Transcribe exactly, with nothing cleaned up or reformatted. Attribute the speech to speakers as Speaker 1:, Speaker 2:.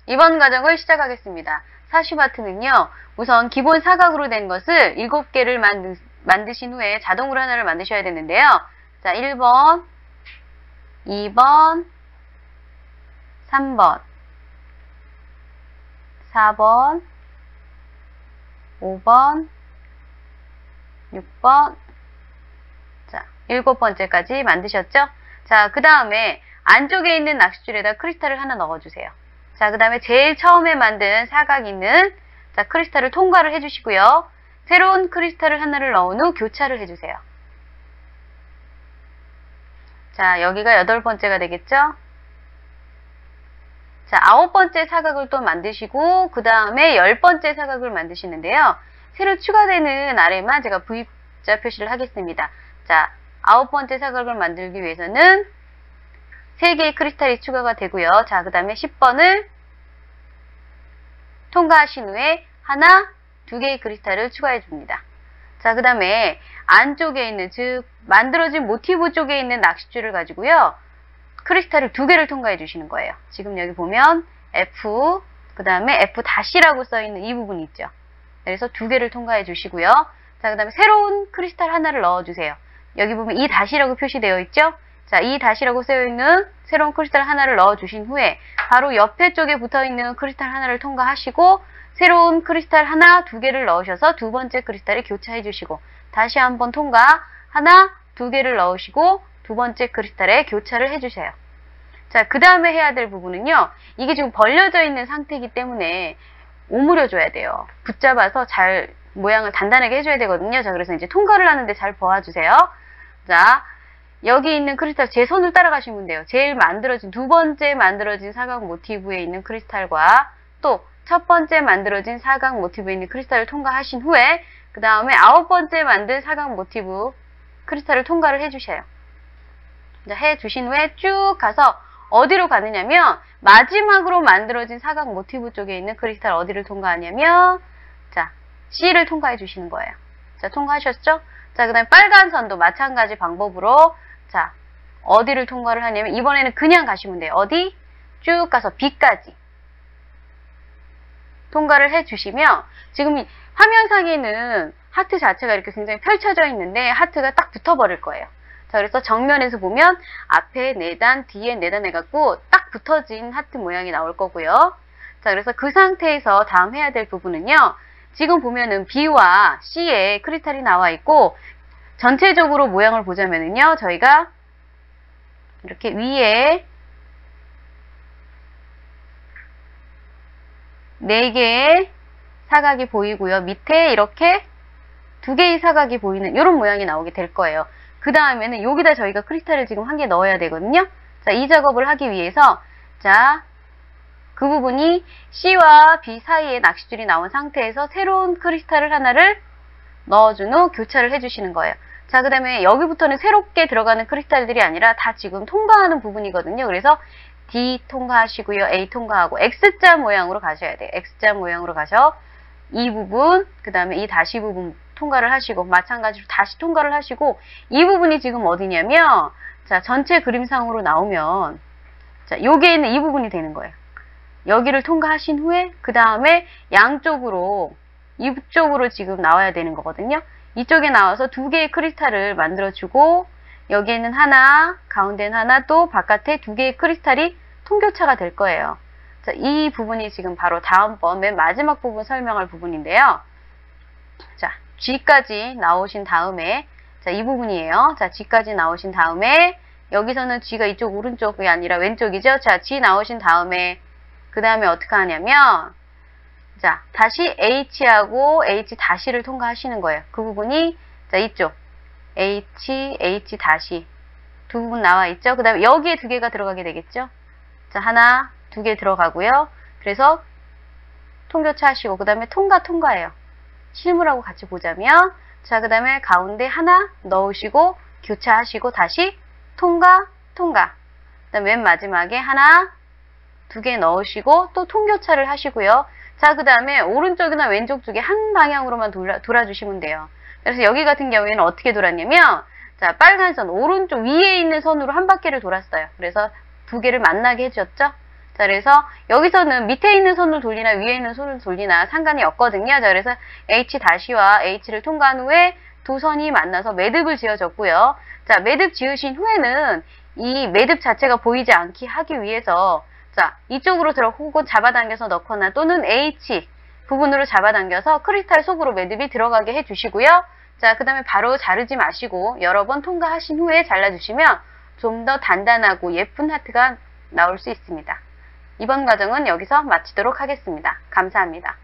Speaker 1: 이번 과정을 시작하겠습니다. 사시바트는요, 우선 기본 사각으로 된 것을 일곱 개를 만드, 만드신 후에 자동으로 하나를 만드셔야 되는데요. 자, 일 번, 이 번, 삼 번, 사 번, 오 번, 육 번, 자, 일곱 번째까지 만드셨죠? 자, 그 다음에 안쪽에 있는 낚싯줄에다 크리스탈을 하나 넣어주세요. 자, 그 다음에 제일 처음에 만든 사각 있는 자, 크리스탈을 통과를 해주시고요. 새로운 크리스탈을 하나를 넣은 후 교차를 해주세요. 자, 여기가 여덟 번째가 되겠죠? 자, 아홉 번째 사각을 또 만드시고 그 다음에 열 번째 사각을 만드시는데요. 새로 추가되는 아래만 제가 V자 표시를 하겠습니다. 자, 아홉 번째 사각을 만들기 위해서는 세 개의 크리스탈이 추가가 되고요. 자, 그 다음에 십 번을 통과하신 후에 하나, 두 개의 크리스탈을 추가해 줍니다. 자, 그 다음에 안쪽에 있는, 즉 만들어진 모티브 쪽에 있는 낚싯줄을 가지고요. 크리스탈을 두 개를 통과해 주시는 거예요. 지금 여기 보면 F, 그 다음에 F-라고 써있는 이 부분 있죠. 그래서 두 개를 통과해 주시고요. 자, 그 다음에 새로운 크리스탈 하나를 넣어주세요. 여기 보면 이 다시라고 표시되어 있죠. 자, 이 다시라고 쓰여있는 새로운 크리스탈 하나를 넣어주신 후에 바로 옆에 쪽에 붙어있는 크리스탈 하나를 통과하시고 새로운 크리스탈 하나, 두 개를 넣으셔서 두 번째 크리스탈을 교차해 주시고 다시 한번 통과, 하나, 두 개를 넣으시고 두 번째 크리스탈에 교차를 해주세요. 자, 그 다음에 해야 될 부분은요. 이게 지금 벌려져 있는 상태이기 때문에 오므려줘야 돼요. 붙잡아서 잘 모양을 단단하게 해줘야 되거든요. 자, 그래서 이제 통과를 하는데 잘 봐주세요. 자, 여기 있는 크리스탈 제 손을 따라가시면 돼요. 제일 만들어진, 두 번째 만들어진 사각 모티브에 있는 크리스탈과 또 첫 번째 만들어진 사각 모티브에 있는 크리스탈을 통과하신 후에 그 다음에 아홉 번째 만든 사각 모티브 크리스탈을 통과를 해주셔요. 자, 해주신 후에 쭉 가서 어디로 가느냐면 마지막으로 만들어진 사각 모티브 쪽에 있는 크리스탈 어디를 통과하냐면 자, C를 통과해 주시는 거예요. 자, 통과하셨죠? 자, 그 다음에 빨간 선도 마찬가지 방법으로 자, 어디를 통과를 하냐면 이번에는 그냥 가시면 돼요. 어디? 쭉 가서 B까지 통과를 해주시면 지금 화면상에는 하트 자체가 이렇게 굉장히 펼쳐져 있는데 하트가 딱 붙어버릴 거예요. 자, 그래서 정면에서 보면 앞에 네 단, 뒤에 네 단 해갖고 딱 붙어진 하트 모양이 나올 거고요. 자, 그래서 그 상태에서 다음 해야 될 부분은요. 지금 보면은 B와 C에 크리스탈이 나와 있고 전체적으로 모양을 보자면은요. 저희가 이렇게 위에 네 개의 사각이 보이고요. 밑에 이렇게 두 개의 사각이 보이는 이런 모양이 나오게 될 거예요. 그 다음에는 여기다 저희가 크리스탈을 지금 한 개 넣어야 되거든요. 자, 이 작업을 하기 위해서 자, 그 부분이 C와 B 사이에 낚싯줄이 나온 상태에서 새로운 크리스탈을 하나를 넣어준 후 교차를 해주시는 거예요. 자, 그 다음에 여기부터는 새롭게 들어가는 크리스탈들이 아니라 다 지금 통과하는 부분이거든요. 그래서 D 통과하시고요. A 통과하고 X자 모양으로 가셔야 돼요. X자 모양으로 가셔 이 부분, 그 다음에 이 다시 부분 통과를 하시고 마찬가지로 다시 통과를 하시고 이 부분이 지금 어디냐면 자, 전체 그림상으로 나오면 자, 여기에 있는 이 부분이 되는 거예요. 여기를 통과하신 후에 그 다음에 양쪽으로 이쪽으로 지금 나와야 되는 거거든요. 이쪽에 나와서 두 개의 크리스탈을 만들어주고 여기에는 하나, 가운데는 하나, 또 바깥에 두 개의 크리스탈이 통교차가 될 거예요. 자, 이 부분이 지금 바로 다음번 맨 마지막 부분 설명할 부분인데요. 자, G까지 나오신 다음에 자, 이 부분이에요. 자, G까지 나오신 다음에 여기서는 G가 이쪽 오른쪽이 아니라 왼쪽이죠. 자, G 나오신 다음에 그 다음에 어떻게 하냐면 자, 다시 H하고 H 다시를 통과하시는 거예요. 그 부분이 자, 이쪽 H, H 다시 두 부분 나와 있죠. 그 다음에 여기에 두 개가 들어가게 되겠죠. 자, 하나, 두 개 들어가고요. 그래서 통교차 하시고 그 다음에 통과, 통과예요. 실물하고 같이 보자면 자, 그 다음에 가운데 하나 넣으시고 교차하시고 다시 통과, 통과. 그 다음에 맨 마지막에 하나, 두 개 넣으시고 또 통교차를 하시고요. 자, 그 다음에 오른쪽이나 왼쪽 쪽에 한 방향으로만 돌아, 돌아주시면 돼요. 그래서 여기 같은 경우에는 어떻게 돌았냐면 자, 빨간 선 오른쪽 위에 있는 선으로 한 바퀴를 돌았어요. 그래서 두 개를 만나게 해줬죠. 자, 그래서 여기서는 밑에 있는 선을 돌리나 위에 있는 선을 돌리나 상관이 없거든요. 자, 그래서 H-와 H를 통과한 후에 두 선이 만나서 매듭을 지어줬고요. 자, 매듭 지으신 후에는 이 매듭 자체가 보이지 않게 하기 위해서 자, 이쪽으로 들어 혹은 잡아당겨서 넣거나 또는 H 부분으로 잡아당겨서 크리스탈 속으로 매듭이 들어가게 해주시고요. 자, 그 다음에 바로 자르지 마시고 여러 번 통과하신 후에 잘라주시면 좀 더 단단하고 예쁜 하트가 나올 수 있습니다. 이번 과정은 여기서 마치도록 하겠습니다. 감사합니다.